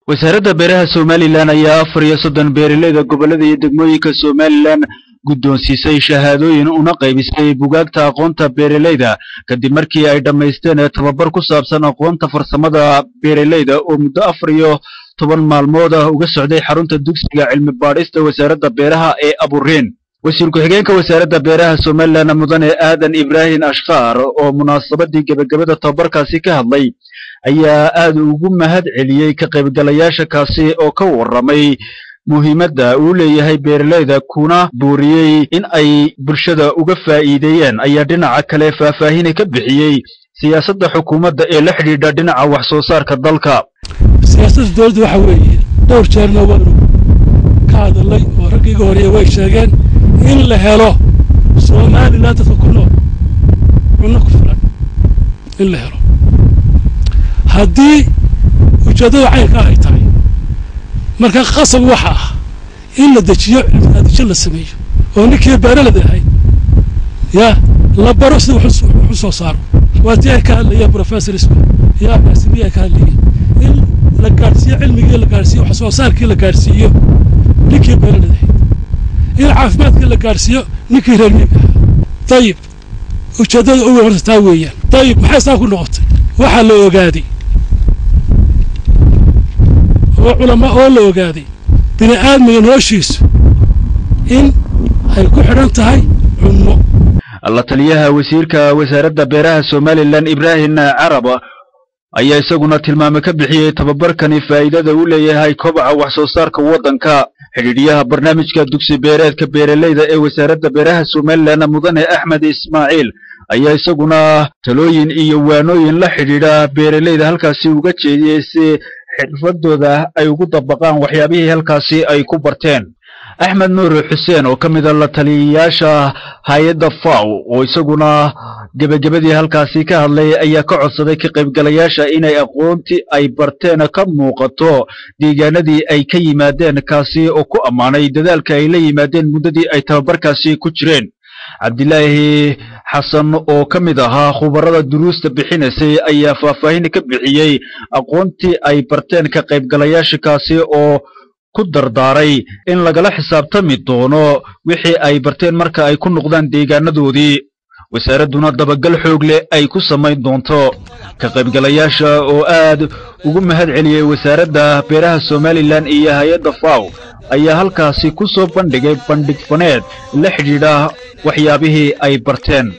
wasaaradda beeraha Somaliland ayaa 34 beeraleyda gobolada iyo degmooyinka Somaliland guddoonsiisay shahaadooyin una qaybisay buugaagta aqoonta beeraleyda kadib markii ay dhameysteen tababar ku saabsan aqoonta farsamada beeraleyda oo muddo 14 maalmood uga socday xarunta dugsiga cilmi baadhista wasaaradda beeraha ee Abuureen. wasiir ku-xigeenka wasaaradda beeraha Somaliland mudane Aadan Ibrahim Ashqar oo munaasabadii gabagabada tababarkaasi ka hadlay ayaa aad ugu mahad celiyay ka qaybgalayaasha kaasi oo ka waramay muhiimadda uu leeyahay beeraleyda kuna buuriyay in ay bulshada uga faa'iideeyaan ayaa dhinaca kale faahfaahin ka bixiyay siyaasadda xukuumadda ee la xidhiidha dhinaca wax soo saarka dalka. siyaasadda dawladda waxa weeye dhowr jeerna waa ka hadlay oo raggiga hore way sheegeen in la helo Somaliland dadka ku nool cunno ku filan in la helo haddii ujeedada caynka ay tahay marka qasab waxa ah in la dejiyo la sameeyo oo ninkii beeraleyda ahay ya la baro sida wax soo saaro waati ka hadlaya professorska ya asbiya ka hadlaya in la gaarsiiyo cilmiga la gaarsiiyo wax soo saarkii la gaarsiiyo ninkii beeraleyda ahay in caafimaadka la gaarsiiyo ninkii reer miyiga طيب ujeedada ugu horta weeyaan طيب maxay saa ku noqotay waxa la ogaaday وعلماء أول وجادي بني آدم ينوشيس إن هيكون حرنتهاي عنو الله تليها وزيرك وزارة بيرها Somaliland إبراهيم عربة أي يسقون تلمام كبحية تببركني فائدة أولى هاي كبع وحصوصار كوضن كا حديديها برنامج كدكسي بيرات كبير الليلة وزارة بيرها Somaliland مدن أحمد إسماعيل أي يسقون تلوين إيوانوين لحديدا بير الليلة هالكاسي وقتشي xirfadooda ay ugu dabaqaan waxyaabihii halkaasi ay ku barteen. Axmed Nuur Xuseen oo kamid ah la taliyayaasha hay'adda FAO oo isaguna gabagabadii halkaasi ka hadlay ayaa ka codsaday ka qaybgalayaasha inay aqoontii ay barteen ka muuqato deegaanadii ay ka yimaadeen kaasi oo ku amaanay dadaalka ay la yimaadeen muddadii ay tababarkaasi ku jireen. Cabdilaahi Xasan oo kamid ahaa khubarada duruusta bixinaysay ayaa faahfaahin ka bixiyay aqoontii ay barteen ka qaybgalayaasha kaasi oo ku dardaaray in lagala xisaabtami doono wixii ay barteen marka ay ku noqdaan deegaanadoodii wasaaraduna dabagal xoog leh ay ku samayn doonto. ka qaybgalayaasha oo aad ugu mahad celiyay wasaaradda beeraha Somaliland iyo hay'adda FAO ayaa halkaasi ku soo bandhigay bandhig faneed la xidhiidha waxyaabihii ay barteen.